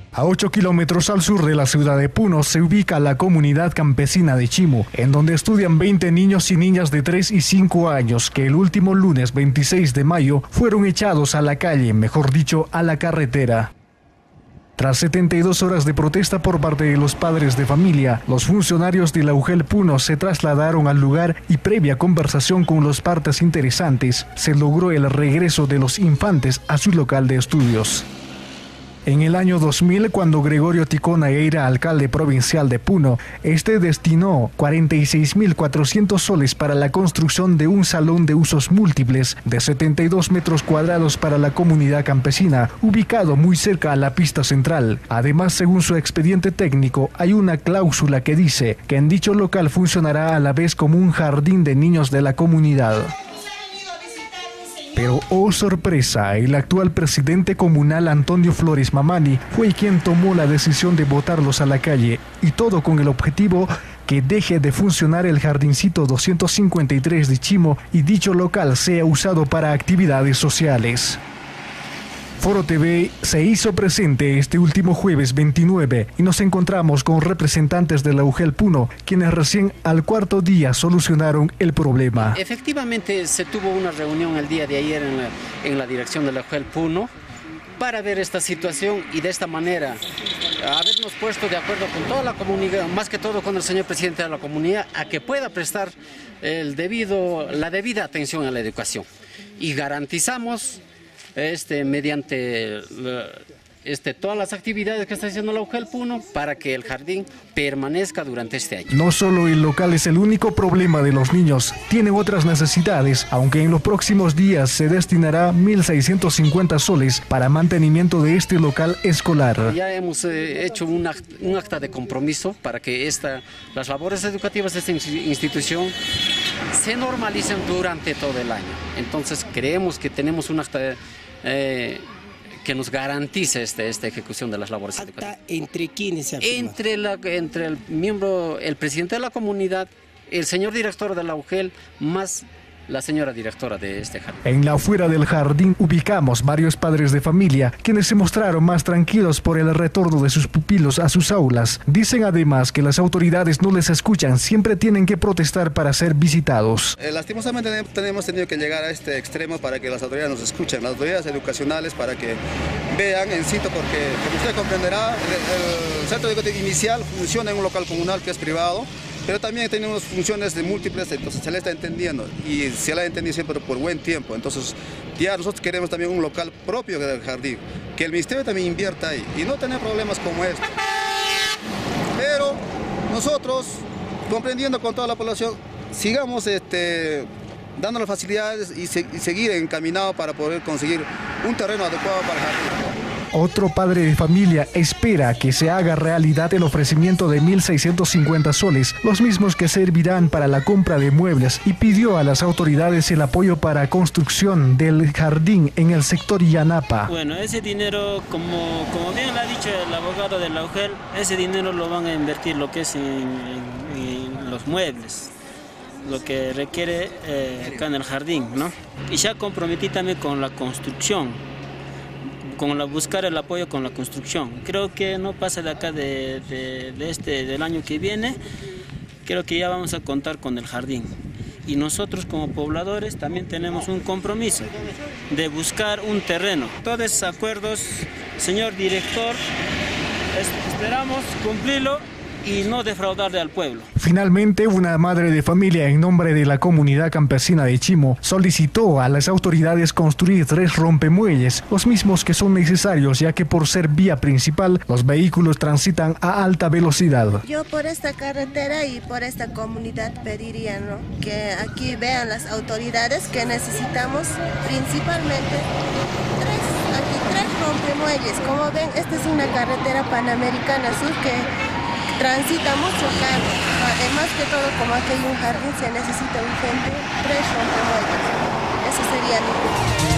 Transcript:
A 8 kilómetros al sur de la ciudad de Puno se ubica la comunidad campesina de Chimo, en donde estudian 20 niños y niñas de 3 y 5 años que el último lunes 26 de mayo fueron echados a la calle, mejor dicho, a la carretera. Tras 72 horas de protesta por parte de los padres de familia, los funcionarios de la UGEL Puno se trasladaron al lugar y previa conversación con los partes interesantes, se logró el regreso de los infantes a su local de estudios. En el año 2000, cuando Gregorio Ticona era alcalde provincial de Puno, este destinó 46.400 soles para la construcción de un salón de usos múltiples de 72 metros cuadrados para la comunidad campesina, ubicado muy cerca a la pista central. Además, según su expediente técnico, hay una cláusula que dice que en dicho local funcionará a la vez como un jardín de niños de la comunidad. Pero, oh sorpresa, el actual presidente comunal Antonio Flores Mamani fue quien tomó la decisión de botarlos a la calle, y todo con el objetivo que deje de funcionar el jardincito 253 de Chimo y dicho local sea usado para actividades sociales. Foro TV se hizo presente este último jueves 29 y nos encontramos con representantes de la UGEL Puno, quienes recién al cuarto día solucionaron el problema. Efectivamente se tuvo una reunión el día de ayer en la dirección de la UGEL Puno para ver esta situación y de esta manera habernos puesto de acuerdo con toda la comunidad, más que todo con el señor presidente de la comunidad, a que pueda prestar la debida atención a la educación. Y garantizamos mediante todas las actividades que está haciendo la UGEL Puno para que el jardín permanezca durante este año. No solo el local es el único problema de los niños, tienen otras necesidades, aunque en los próximos días se destinará 1.650 soles para mantenimiento de este local escolar. Ya hemos hecho un acta de compromiso para que las labores educativas de esta institución se normalicen durante todo el año. Entonces creemos que tenemos un acta que nos garantice esta ejecución de las labores educativas. ¿Entre quiénes se ha firmado? Entre el presidente de la comunidad, el señor director de la UGEL, más la señora directora de este jardín. En la afuera del jardín ubicamos varios padres de familia, quienes se mostraron más tranquilos por el retorno de sus pupilos a sus aulas. Dicen además que las autoridades no les escuchan, siempre tienen que protestar para ser visitados. Lastimosamente tenemos tenido que llegar a este extremo para que las autoridades nos escuchen, las autoridades educacionales para que vean en sitio, porque como usted comprenderá, el centro educativo inicial funciona en un local comunal que es privado, pero también tenemos funciones de múltiples, entonces se le está entendiendo y se le ha entendido siempre por buen tiempo. Entonces ya nosotros queremos también un local propio del jardín, que el ministerio también invierta ahí y no tener problemas como este. Pero nosotros, comprendiendo con toda la población, sigamos dando las facilidades y seguir encaminados para poder conseguir un terreno adecuado para el jardín. Otro padre de familia espera que se haga realidad el ofrecimiento de 1.650 soles, los mismos que servirán para la compra de muebles, y pidió a las autoridades el apoyo para construcción del jardín en el sector Yanapa. Bueno, ese dinero, como bien lo ha dicho el abogado de la UGEL, ese dinero lo van a invertir lo que es en los muebles, lo que requiere acá en el jardín, ¿no? Y ya comprometí también con la construcción, buscar el apoyo con la construcción. Creo que no pasa de acá del año que viene, creo que ya vamos a contar con el jardín. Y nosotros como pobladores también tenemos un compromiso de buscar un terreno. Todos esos acuerdos, señor director, esperamos cumplirlo y no defraudarle al pueblo. Finalmente, una madre de familia en nombre de la comunidad campesina de Chimo solicitó a las autoridades construir 3 rompemuelles, los mismos que son necesarios ya que por ser vía principal los vehículos transitan a alta velocidad. Yo por esta carretera y por esta comunidad pediría, ¿no?, que aquí vean las autoridades que necesitamos principalmente 3 rompemuelles. Como ven, esta es una carretera panamericana sur que transita mucho carro. Además que todo, como aquí hay un jardín, se necesita urgente 3 rompemuelles. Eso sería mi punto.